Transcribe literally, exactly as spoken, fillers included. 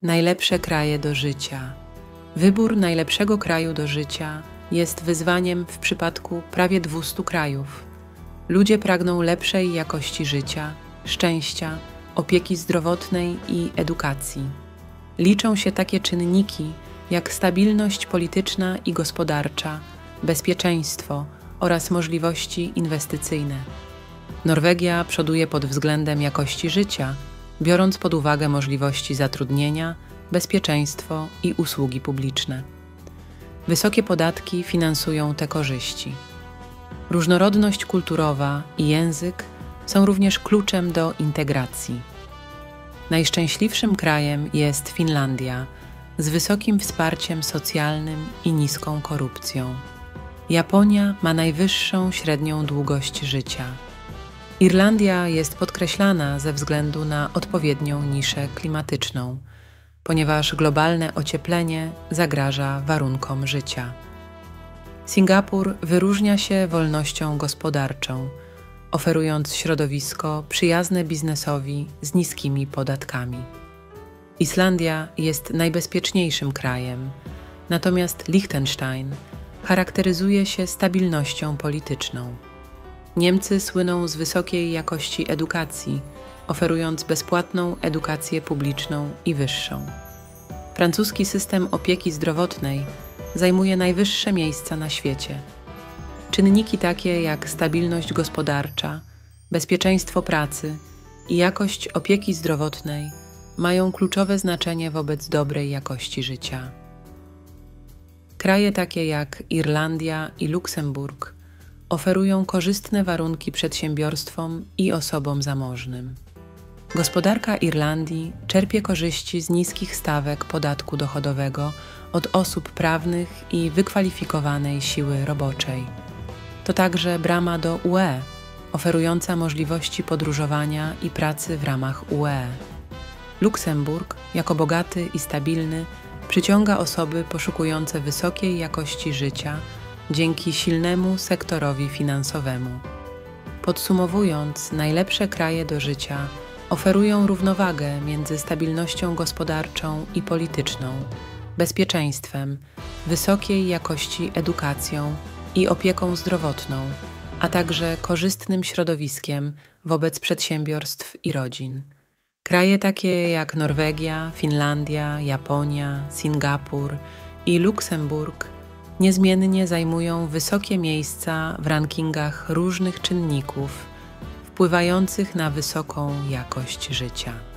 Najlepsze kraje do życia. Wybór najlepszego kraju do życia jest wyzwaniem w przypadku prawie dwustu krajów. Ludzie pragną lepszej jakości życia, szczęścia, opieki zdrowotnej i edukacji. Liczą się takie czynniki jak stabilność polityczna i gospodarcza, bezpieczeństwo oraz możliwości inwestycyjne. Norwegia przoduje pod względem jakości życia, biorąc pod uwagę możliwości zatrudnienia, bezpieczeństwo i usługi publiczne. Wysokie podatki finansują te korzyści. Różnorodność kulturowa i język są również kluczem do integracji. Najszczęśliwszym krajem jest Finlandia, z wysokim wsparciem socjalnym i niską korupcją. Japonia ma najwyższą średnią długość życia. Irlandia jest podkreślana ze względu na odpowiednią niszę klimatyczną, ponieważ globalne ocieplenie zagraża warunkom życia. Singapur wyróżnia się wolnością gospodarczą, oferując środowisko przyjazne biznesowi z niskimi podatkami. Islandia jest najbezpieczniejszym krajem, natomiast Liechtenstein charakteryzuje się stabilnością polityczną. Niemcy słyną z wysokiej jakości edukacji, oferując bezpłatną edukację publiczną i wyższą. Francuski system opieki zdrowotnej zajmuje najwyższe miejsca na świecie. Czynniki takie jak stabilność gospodarcza, bezpieczeństwo pracy i jakość opieki zdrowotnej mają kluczowe znaczenie wobec dobrej jakości życia. Kraje takie jak Irlandia i Luksemburg oferują korzystne warunki przedsiębiorstwom i osobom zamożnym. Gospodarka Irlandii czerpie korzyści z niskich stawek podatku dochodowego od osób prawnych i wykwalifikowanej siły roboczej. To także brama do U E, oferująca możliwości podróżowania i pracy w ramach U E. Luksemburg, jako bogaty i stabilny, przyciąga osoby poszukujące wysokiej jakości życia dzięki silnemu sektorowi finansowemu. Podsumowując, najlepsze kraje do życia oferują równowagę między stabilnością gospodarczą i polityczną, bezpieczeństwem, wysokiej jakości edukacją i opieką zdrowotną, a także korzystnym środowiskiem wobec przedsiębiorstw i rodzin. Kraje takie jak Norwegia, Finlandia, Japonia, Singapur i Luksemburg niezmiennie zajmują wysokie miejsca w rankingach różnych czynników wpływających na wysoką jakość życia.